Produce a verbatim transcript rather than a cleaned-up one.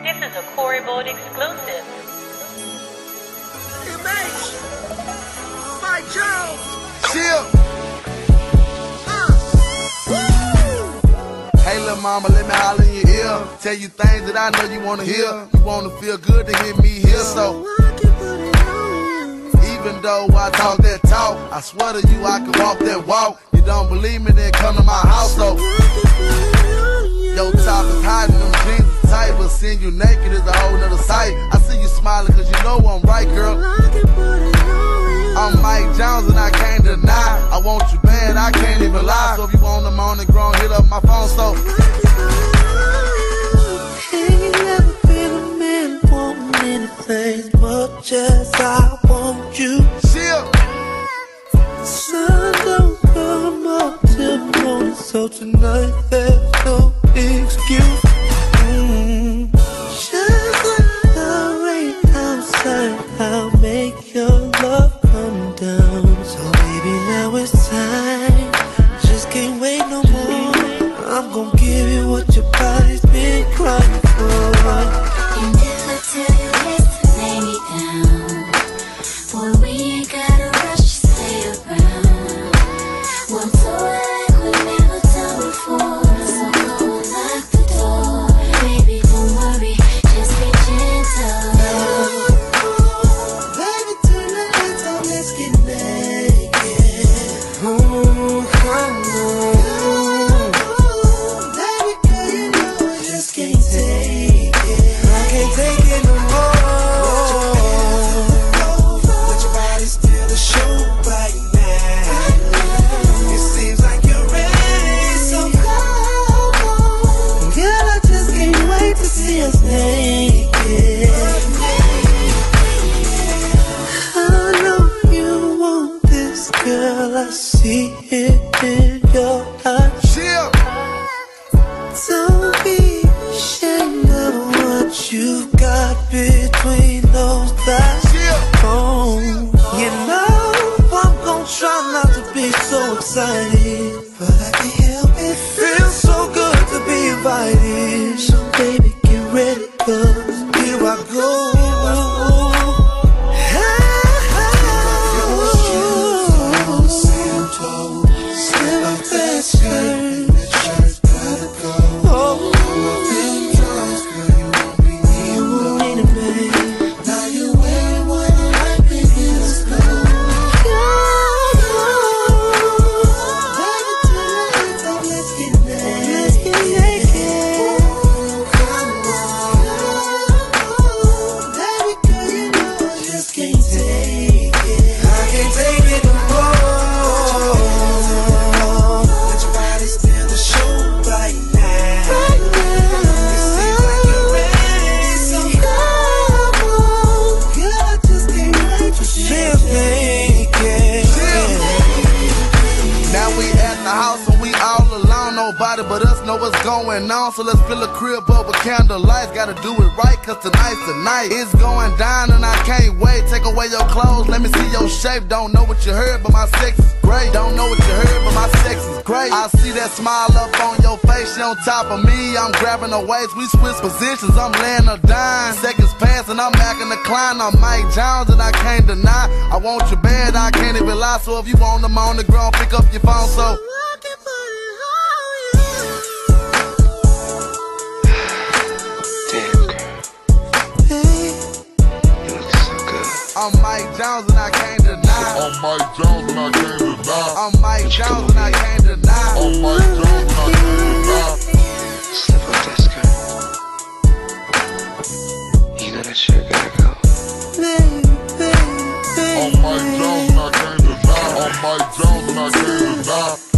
This is a Corey Bold exclusive. M H, Mike Jones. Chill. Uh. Hey, little mama, let me holler in your ear. Tell you things that I know you wanna hear. You wanna feel good to hear me here, so even though I talk that talk, I swear to you I can walk that walk. You don't believe me, then come to my house, though. Your top is hiding, them jeans is tight, but seeing you naked is a whole nother sight. I see you smiling cause you know I'm right, girl. I'm Mike Jones and I can't deny. I want you bad, I can't even lie. So if you want the morning grown, hit up my phone, so Ain't never been a man wanting anything much as I want you. chill. Sun don't come up till morning, so tonight there's no excuse. Mm. Just like the rain outside, I'll make your love come down. So baby, now it's time. Just can't wait no more. I'm gonna give you what your body's been crying for. You never tell your best to lay me down. Boy, we ain't gotta rush, just stay around. One to like we never done before. So go lock the door. Baby, don't worry, just be gentle. Baby, turn the lights on, let's get naked. Ooh, come on. Baby, girl, you know I just can't take it. I can't take it no more. Let your body steal the show right now. It seems like you're ready, so come on. Girl, I just can't wait to see us naked. I know you want this, girl, I see it in your eyes. Chill. Don't be ashamed of what you've got between those thighs. Chill. Oh, you know I'm gonna try not to be so excited, but I can't help it. Feels so good to be invited. So baby, get ready, cause here I go. Slip up that skirt. Oh, you need a man. Now you wearing what I think is cool. Baby, tonight, so let's get naked. Let's get naked. Come on. Baby, girl, you know I just can't take it. I can't take it no more. Let your body steal the show right now. Right now. It seems like you're ready, so come on. Girl, I just can't wait to see us naked. Now we at the house and we all alone. Nobody but us know what's going on. So let's fill a crib up with candlelights. Gotta do it right, cause tonight's the night. It's going down and I can't wait. Take away your clothes, let me see your shape. Don't know what you heard, but my sex is great. Don't know what you heard, but my sex is great. I see that smile up on your face. She on top of me, I'm grabbing her waist. We switch positions, I'm laying her down. Seconds pass and I'm back in the climb. I'm Mike Jones and I can't deny. I want you bad, I can't even lie. So if you want them on the ground, pick up your phone, so Damn, girl. You look so good. I'm Mike Jones and I can't deny. I'm Mike Jones and I can't deny. I'm Mike Jones and I can't deny. I'm Mike Jones and I can't deny. Slip up that skirt. You know that shirt gotta go. I'm Mike Jones and I can't deny. I'm Mike Jones and I can't deny.